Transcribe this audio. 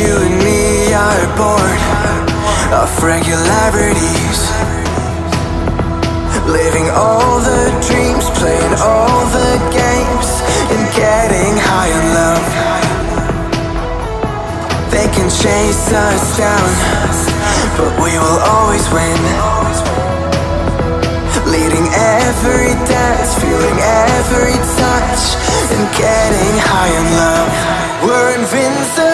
you and me are bored of regularities, living all the dreams, playing all the games, and getting high on love. They can chase us down, but we will always win, leading every dance, feeling every touch, and getting high on love. We're invincible.